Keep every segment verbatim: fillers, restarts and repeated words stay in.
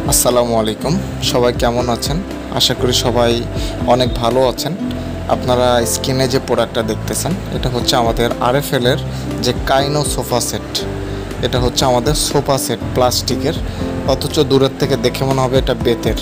আসসালামু আলাইকুম। সবাই কেমন আছেন? আশা করি সবাই অনেক ভালো আছেন। আপনারা স্ক্রিনে যে প্রোডাক্টটা দেখতেছেন এটা হচ্ছে আমাদের আরএফএল এর যে কাইনো সোফা সেট। এটা হচ্ছে আমাদের সোফা সেট প্লাস্টিকের, অথচ দূরের থেকে দেখে মনে হবে এটা বেতের।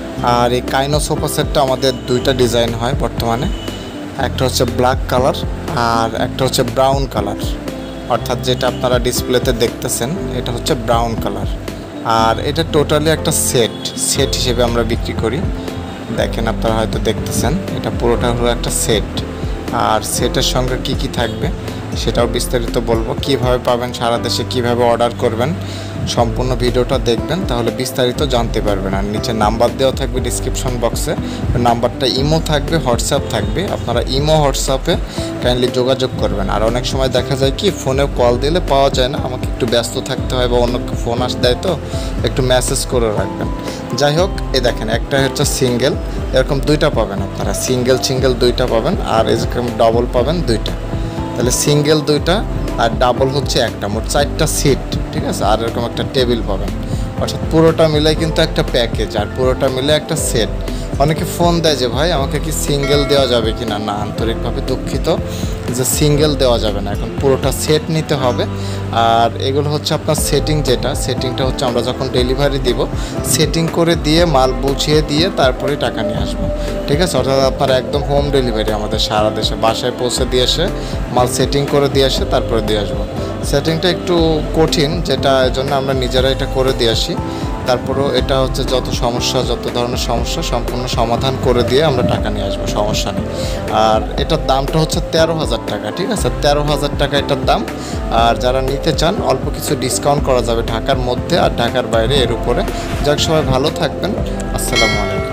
আর এই কাইনো সোফা সেটটা আমাদের দুইটা ডিজাইন হয় বর্তমানে, একটা হচ্ছে ব্ল্যাক কালার আর একটা হচ্ছে ব্রাউন কালার। অর্থাৎ যেটা আপনারা ডিসপ্লেতে দেখতেছেন এটা হচ্ছে ব্রাউন কালার। আর এটা টোটালি একটা সেট সেট হিসেবে আমরা বিক্রি করি। দেখেন আপনারা হয়তো দেখতেছেন এটা পুরোটা হলো একটা সেট। আর সেটের সঙ্গে কি কি থাকবে সেটাও বিস্তারিত বলবো, কিভাবে পাবেন, সারা দেশে কিভাবে অর্ডার করবেন, সম্পূর্ণ ভিডিওটা দেখবেন তাহলে বিস্তারিত জানতে পারবেন। আর নিচে নাম্বার দেওয়া থাকবে ডিসক্রিপশন বক্সে, নাম্বারটা ইমো থাকবে, হোয়াটসঅ্যাপ থাকবে। আপনারা ইমো হোয়াটসঅ্যাপে কাইন্ডলি যোগাযোগ করবেন। আর অনেক সময় দেখা যায় কি ফোনে কল দিলে পাওয়া যায় না, আমাকে একটু ব্যস্ত থাকতে হয় বা অন্য ফোন আস দেয়, তো একটু মেসেজ করে রাখবেন। যাই হোক, এ দেখেন একটা হচ্ছে সিঙ্গেল, এরকম দুইটা পাবেন আপনারা, সিঙ্গেল সিঙ্গেল দুইটা পাবেন, আর এরকম ডবল পাবেন দুইটা। তাহলে সিঙ্গেল দুইটা আর ডাবল হচ্ছে একটা, মোট চারটা সিট, ঠিক আছে। আর এরকম একটা টেবিল পাবেন, অর্থাৎ পুরোটা মিলে কিন্তু একটা প্যাকেজ, আর পুরোটা মিলে একটা সেট। অনেকে ফোন দেয় যে ভাই আমাকে কি সিঙ্গেল দেওয়া যাবে কি না, না আন্তরিকভাবে দুঃখিত যে সিঙ্গেল দেওয়া যাবে না, এখন পুরোটা সেট নিতে হবে। আর এগুলো হচ্ছে আপনার সেটিং, যেটা সেটিংটা হচ্ছে আমরা যখন ডেলিভারি দিব সেটিং করে দিয়ে মাল বুঝিয়ে দিয়ে তারপরে টাকা নিয়ে আসবো, ঠিক আছে। অর্থাৎ আপনার একদম হোম ডেলিভারি আমাদের সারা দেশে বাসায় পৌঁছে দিয়ে এসে মাল সেটিং করে দিয়ে আসে তারপরে দিয়ে আসবো। সেটিংটা একটু কঠিন, যেটা জন্য আমরা নিজেরা এটা করে দিয়ে আসি। তারপরেও এটা হচ্ছে যত সমস্যা, যত ধরনের সমস্যা সম্পূর্ণ সমাধান করে দিয়ে আমরা টাকা নিয়ে আসবো, সমস্যা নেই। আর এটার দামটা হচ্ছে তেরো হাজার টাকা, ঠিক আছে, তেরো হাজার টাকা এটার দাম। আর যারা নিতে চান অল্প কিছু ডিসকাউন্ট করা যাবে ঢাকার মধ্যে আর ঢাকার বাইরে এর উপরে। যাক, সবাই ভালো থাকবেন। আসসালামু আলাইকুম।